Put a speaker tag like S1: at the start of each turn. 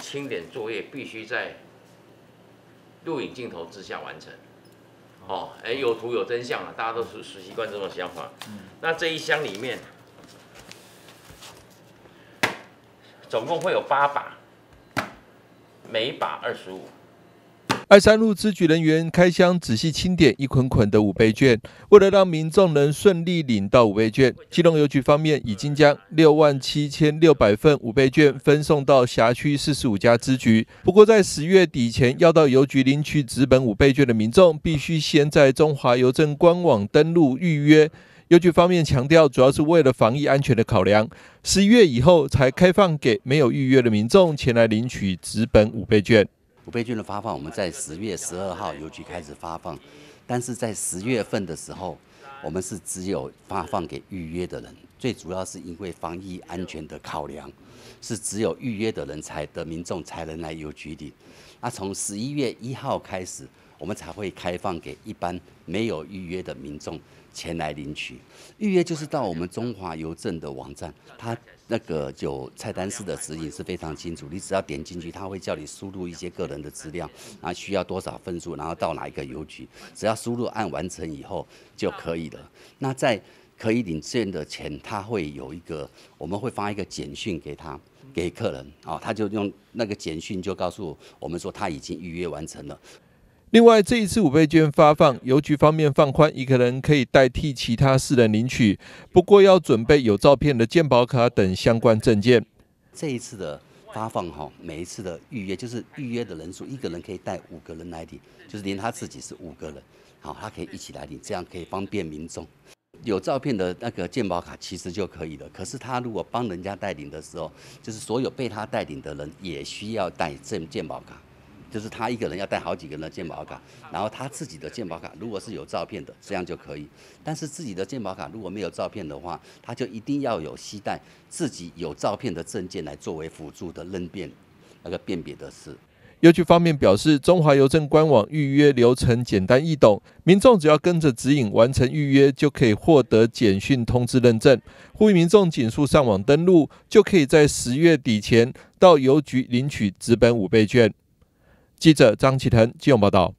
S1: 清点作业必须在录影镜头之下完成。哦，有图有真相了，大家都是习惯这种想法。那这一箱里面总共会有8把，每一把25。
S2: 爱山路支局人员开箱仔细清点一捆捆的5倍券，为了让民众能顺利领到5倍券，基隆邮局方面已经将67600份5倍券分送到辖区45家支局。不过，在10月底前要到邮局领取纸本5倍券的民众，必须先在中华邮政官网登录预约。邮局方面强调，主要是为了防疫安全的考量，11月以后才开放给没有预约的民众前来领取纸本5倍券。
S3: 5倍券的发放，我们在10月12号邮局开始发放，但是在10月份的时候，我们是只有发放给预约的人，最主要是因为防疫安全的考量，是只有预约的人民众才能来邮局领。那从11月1号开始，我们才会开放给一般没有预约的民众前来领取。预约就是到我们中华邮政的网站，它那个有菜单式的指引是非常清楚，你只要点进去，它会叫你输入一些个人的资料，然后需要多少份数，然后到哪一个邮局，只要输入按完成以后就可以了。那在可以领券的前，它会有一个，我们会发一个简讯给客人，他就用那个简讯就告诉我们说他已经预约完成了。
S2: 另外，这一次5倍券发放，邮局方面放宽，一个人可以代替其他4人领取，不过要准备有照片的健保卡等相关证件。
S3: 这一次的发放每一次的预约就是预约的人数，一个人可以带5个人来领，就是连他自己是5个人，他可以一起来领，这样可以方便民众。有照片的那个健保卡其实就可以了，可是他如果帮人家代领的时候，就是所有被他代领的人也需要带健保卡。就是他一个人要带好几个人的健保卡，然后他自己的健保卡如果是有照片的，这样就可以。但是自己的健保卡如果没有照片的话，他就一定要有携带自己有照片的证件来作为辅助的辨别的事。
S2: 邮局方面表示，中华邮政官网预约流程简单易懂，民众只要跟着指引完成预约，就可以获得简讯通知认证。呼吁民众尽速上网登录，就可以在10月底前到邮局领取纸本5倍券。记者张启腾基隆报道。